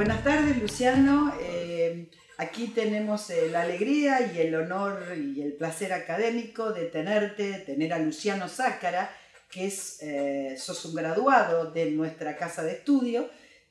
Buenas tardes, Luciano. Aquí tenemos la alegría y el honor y el placer académico de tener a Luciano Zácara, que sos un graduado de nuestra casa de estudio,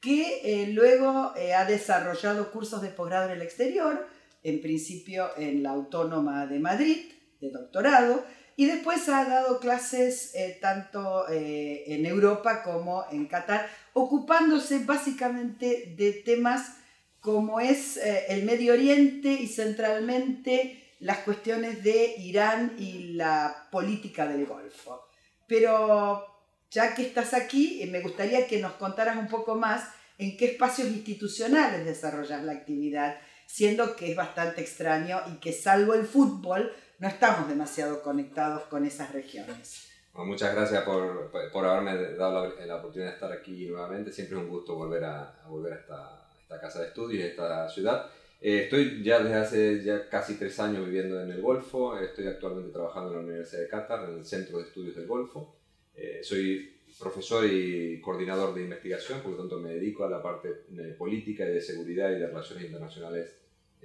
que luego ha desarrollado cursos de posgrado en el exterior, en principio en la Autónoma de Madrid, de doctorado, y después ha dado clases tanto en Europa como en Qatar, ocupándose básicamente de temas como es el Medio Oriente y centralmente las cuestiones de Irán y la política del Golfo. Pero ya que estás aquí, me gustaría que nos contaras un poco más en qué espacios institucionales desarrollas la actividad, siendo que es bastante extraño y que salvo el fútbol no estamos demasiado conectados con esas regiones. Bueno, muchas gracias por haberme dado la oportunidad de estar aquí nuevamente. Siempre es un gusto volver a esta casa de estudios, a esta ciudad. Estoy ya desde hace ya casi 3 años viviendo en el Golfo. Estoy actualmente trabajando en la Universidad de Qatar, en el Centro de Estudios del Golfo. Soy profesor y coordinador de investigación, por lo tanto me dedico a la parte política y de seguridad y de relaciones internacionales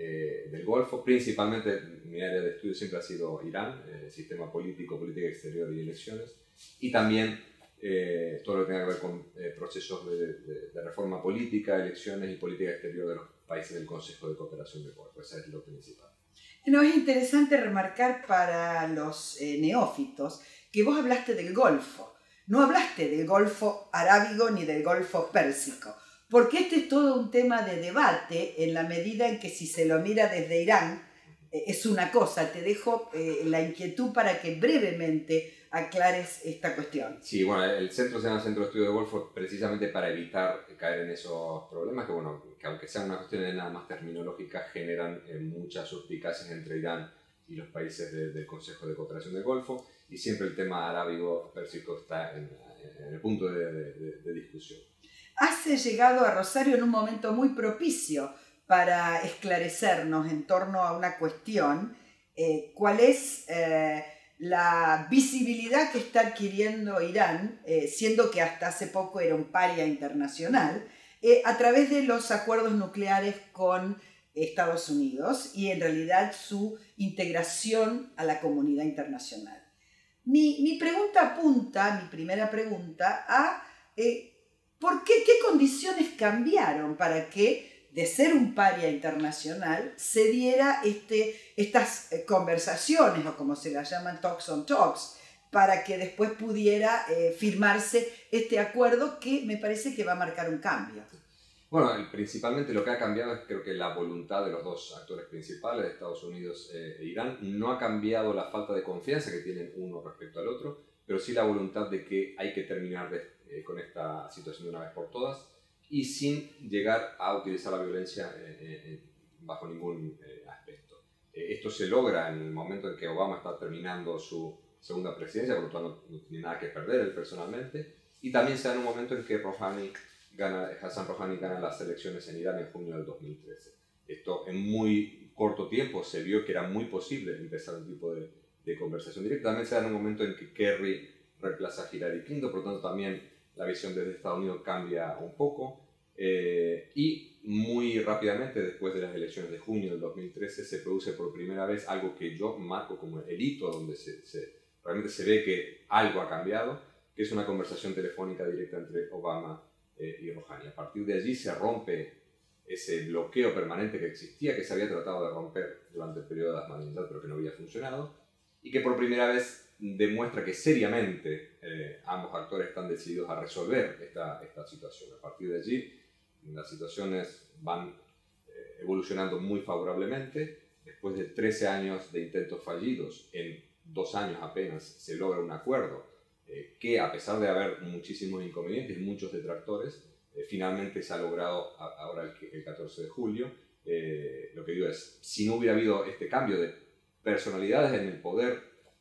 del Golfo. Principalmente mi área de estudio siempre ha sido Irán, sistema político, política exterior y elecciones, y también todo lo que tenga que ver con procesos de reforma política, elecciones y política exterior de los países del Consejo de Cooperación del Golfo. Eso es lo principal. No, es interesante remarcar para los neófitos que vos hablaste del Golfo, no hablaste del Golfo Arábigo ni del Golfo Pérsico, porque este es todo un tema de debate en la medida en que si se lo mira desde Irán es una cosa. Te dejo la inquietud para que brevemente aclares esta cuestión. Sí, bueno, el centro se llama Centro de Estudio del Golfo precisamente para evitar caer en esos problemas que, bueno, que aunque sean una cuestión de nada más terminológica, generan muchas suspicacias entre Irán y los países del Consejo de Cooperación del Golfo, y siempre el tema arábigo-pérsico está en el punto de discusión. Has llegado a Rosario en un momento muy propicio para esclarecernos en torno a una cuestión, cuál es la visibilidad que está adquiriendo Irán, siendo que hasta hace poco era un paria internacional, a través de los acuerdos nucleares con Estados Unidos y en realidad su integración a la comunidad internacional. Mi pregunta apunta, mi primera pregunta, a ¿por qué condiciones cambiaron para que de ser un paria internacional se diera estas conversaciones, o como se las llaman talks on talks, para que después pudiera firmarse este acuerdo que me parece que va a marcar un cambio? Bueno, principalmente lo que ha cambiado es, creo que, la voluntad de los dos actores principales, Estados Unidos e Irán. No ha cambiado la falta de confianza que tienen uno respecto al otro, pero sí la voluntad de que hay que terminar con esta situación de una vez por todas y sin llegar a utilizar la violencia bajo ningún aspecto. Esto se logra en el momento en que Obama está terminando su segunda presidencia, por lo tanto no tiene nada que perder él personalmente, y también se da en un momento en que Hassan Rouhani gana las elecciones en Irán en junio del 2013. Esto en muy corto tiempo se vio que era muy posible empezar un tipo de conversación directa. También se da en un momento en que Kerry reemplaza a Hillary Clinton, por lo tanto también la visión desde Estados Unidos cambia un poco. Y muy rápidamente, después de las elecciones de junio del 2013, se produce por primera vez algo que yo marco como el hito, donde realmente se ve que algo ha cambiado, que es una conversación telefónica directa entre Obama y Rouhani. A partir de allí se rompe ese bloqueo permanente que existía, que se había tratado de romper durante el periodo de Ahmadinejad, pero que no había funcionado, y que por primera vez demuestra que seriamente ambos actores están decididos a resolver esta situación. A partir de allí, las situaciones van evolucionando muy favorablemente. Después de 13 años de intentos fallidos, en 2 años apenas se logra un acuerdo que, a pesar de haber muchísimos inconvenientes y muchos detractores, finalmente se ha logrado ahora el 14 de julio. Lo que digo es, si no hubiera habido este cambio de personalidades en el poder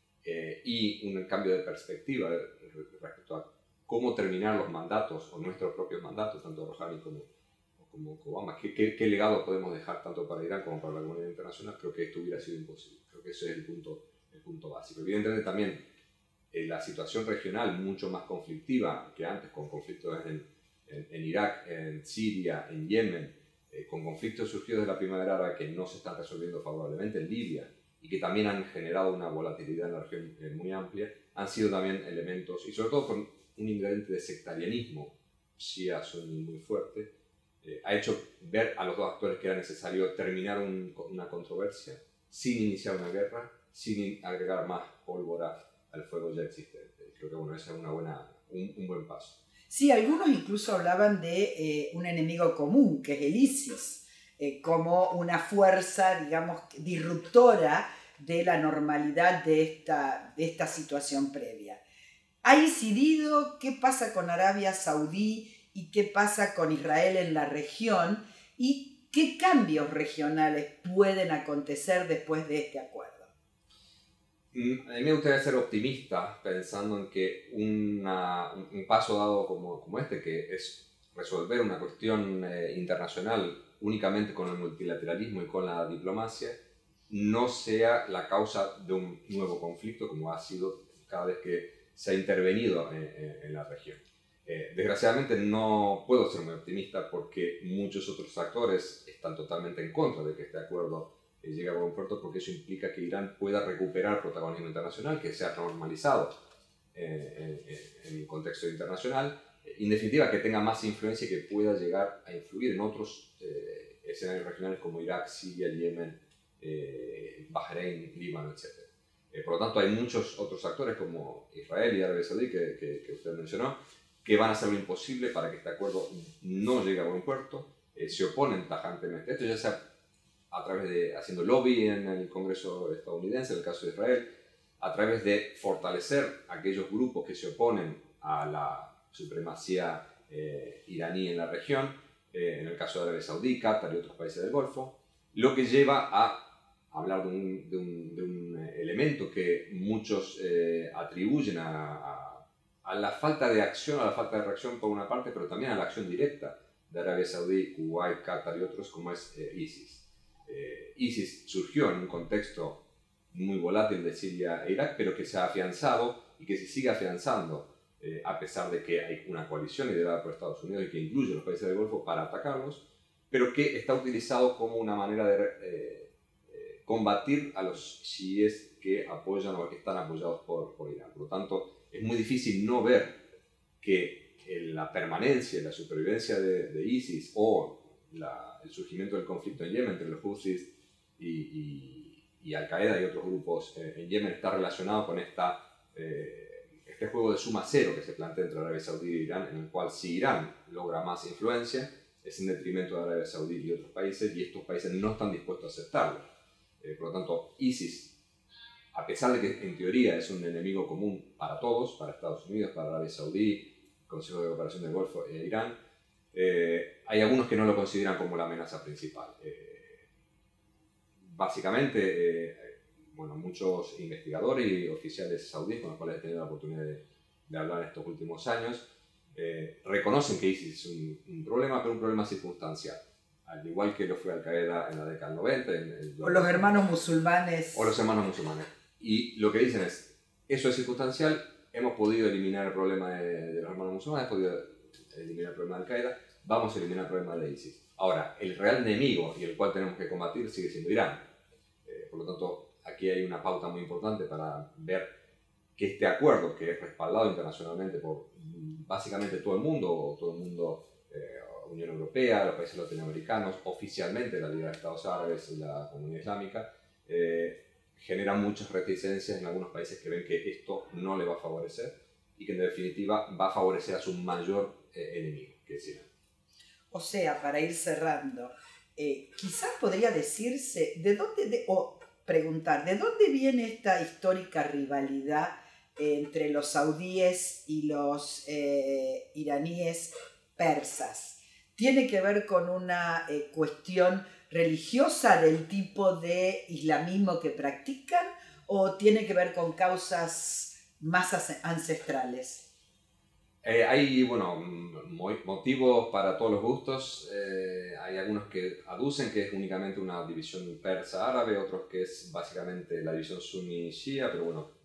y un cambio de perspectiva respecto a cómo terminar los mandatos, o nuestros propios mandatos, tanto Rouhani como Obama, ¿qué legado podemos dejar tanto para Irán como para la comunidad internacional? Creo que esto hubiera sido imposible. Creo que ese es el punto básico. Evidentemente también la situación regional mucho más conflictiva que antes, con conflictos en Irak, en Siria, en Yemen, con conflictos surgidos de la primavera árabe que no se están resolviendo favorablemente, en Libia, y que también han generado una volatilidad en la región muy amplia, han sido también elementos, y sobre todo con un ingrediente de sectarianismo shia suní muy fuerte, ha hecho ver a los dos actores que era necesario terminar una controversia sin iniciar una guerra, sin agregar más pólvora al fuego ya existente. Creo que bueno, ese es un buen paso. Sí, algunos incluso hablaban de un enemigo común, que es el ISIS, como una fuerza, digamos, disruptora de la normalidad de esta situación previa. ¿Ha incidido? ¿Qué pasa con Arabia Saudí y qué pasa con Israel en la región? ¿Y qué cambios regionales pueden acontecer después de este acuerdo? A mí me gustaría ser optimista pensando en que un paso dado como este, que es resolver una cuestión internacional únicamente con el multilateralismo y con la diplomacia, no sea la causa de un nuevo conflicto como ha sido cada vez que se ha intervenido en la región. Desgraciadamente no puedo ser muy optimista porque muchos otros actores están totalmente en contra de que este acuerdo llegue a buen puerto, porque eso implica que Irán pueda recuperar protagonismo internacional, que sea normalizado en el contexto internacional, en definitiva que tenga más influencia y que pueda llegar a influir en otros escenarios regionales como Irak, Siria, Yemen, Bahrein, Líbano, etc. Por lo tanto, hay muchos otros actores como Israel y Arabia Saudí, que usted mencionó, que van a hacer lo imposible para que este acuerdo no llegue a buen puerto, se oponen tajantemente. Esto ya sea a través de haciendo lobby en el Congreso estadounidense, en el caso de Israel, a través de fortalecer aquellos grupos que se oponen a la supremacía iraní en la región, en el caso de Arabia Saudí, Qatar y otros países del Golfo, lo que lleva a hablar de un elemento que muchos atribuyen a la falta de acción, a la falta de reacción por una parte, pero también a la acción directa de Arabia Saudí, Kuwait, Qatar y otros, como es ISIS. ISIS surgió en un contexto muy volátil de Siria e Irak, pero que se ha afianzado y que se sigue afianzando a pesar de que hay una coalición liderada por Estados Unidos y que incluye a los países del Golfo para atacarlos, pero que está utilizado como una manera de combatir a los chiíes que apoyan o que están apoyados por Irán. Por lo tanto, es muy difícil no ver que la permanencia y la supervivencia de ISIS o el surgimiento del conflicto en Yemen entre los Houthis y Al-Qaeda y otros grupos en Yemen está relacionado con este juego de suma cero que se plantea entre Arabia Saudí e Irán, en el cual si Irán logra más influencia es en detrimento de Arabia Saudí y otros países, y estos países no están dispuestos a aceptarlo. Por lo tanto, ISIS, a pesar de que en teoría es un enemigo común para todos, para Estados Unidos, para Arabia Saudí, Consejo de Cooperación del Golfo e Irán, hay algunos que no lo consideran como la amenaza principal. Básicamente, bueno, muchos investigadores y oficiales saudíes con los cuales he tenido la oportunidad de hablar en estos últimos años, reconocen que ISIS es un problema, pero un problema circunstancial. Al igual que lo fue Al-Qaeda en la década del 90. O los hermanos musulmanes. O los hermanos musulmanes. Y lo que dicen es, eso es circunstancial, hemos podido eliminar el problema de los hermanos musulmanes, hemos podido eliminar el problema de Al-Qaeda, vamos a eliminar el problema de ISIS. Ahora, el real enemigo y el cual tenemos que combatir sigue siendo Irán. Por lo tanto, aquí hay una pauta muy importante para ver que este acuerdo, que es respaldado internacionalmente por básicamente todo el mundo, Unión Europea, los países latinoamericanos, oficialmente la Liga de Estados Árabes y la Comunidad Islámica, genera muchas reticencias en algunos países que ven que esto no le va a favorecer y que en definitiva va a favorecer a su mayor enemigo, que es Irán. O sea, para ir cerrando, quizás podría decirse, preguntar, ¿de dónde viene esta histórica rivalidad entre los saudíes y los iraníes persas? ¿Tiene que ver con una cuestión religiosa del tipo de islamismo que practican o tiene que ver con causas más ancestrales? Hay, bueno, motivos para todos los gustos. Hay algunos que aducen que es únicamente una división persa-árabe, otros que es básicamente la división suní-shia, pero bueno,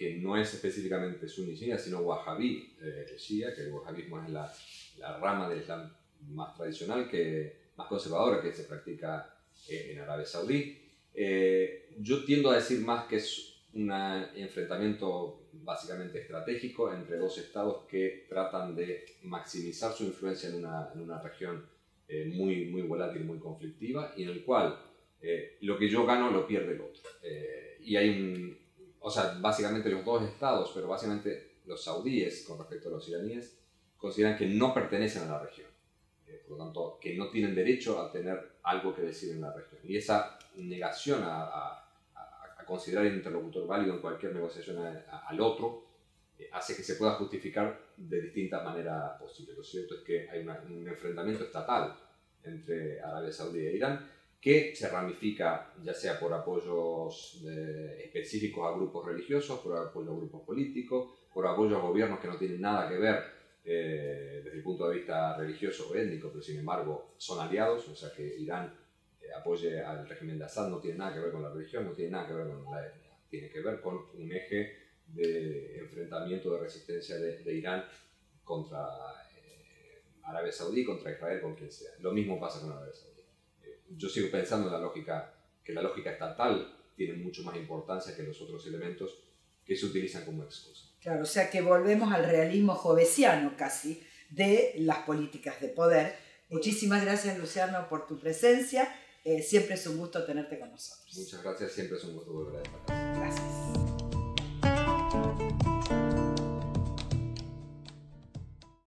que no es específicamente suní shia, sino wahhabí shia, que el wahhabismo es la rama del Islam más tradicional, más conservadora que se practica en Arabia Saudí. Yo tiendo a decir más que es un enfrentamiento básicamente estratégico entre dos estados que tratan de maximizar su influencia en una región muy, muy volátil, muy conflictiva, y en el cual lo que yo gano lo pierde el otro. Y hay o sea, básicamente los dos estados, pero básicamente los saudíes con respecto a los iraníes, consideran que no pertenecen a la región. Por lo tanto, que no tienen derecho a tener algo que decir en la región. Y esa negación a considerar el interlocutor válido en cualquier negociación al otro hace que se pueda justificar de distintas maneras posibles. Lo cierto es que hay un enfrentamiento estatal entre Arabia Saudí e Irán que se ramifica ya sea por apoyos específicos a grupos religiosos, por apoyo a grupos políticos, por apoyo a gobiernos que no tienen nada que ver desde el punto de vista religioso o étnico, pero sin embargo son aliados, o sea que Irán apoye al régimen de Assad no tiene nada que ver con la religión, no tiene nada que ver con la etnia, tiene que ver con un eje de enfrentamiento, de resistencia de Irán contra Arabia Saudí, contra Israel, con quien sea. Lo mismo pasa con Arabia Saudí. Yo sigo pensando que la lógica estatal tiene mucho más importancia que los otros elementos que se utilizan como excusa. Claro, o sea que volvemos al realismo jovesiano casi de las políticas de poder. Muchísimas gracias, Luciano, por tu presencia. Siempre es un gusto tenerte con nosotros. Muchas gracias, siempre es un gusto volver a esta casa.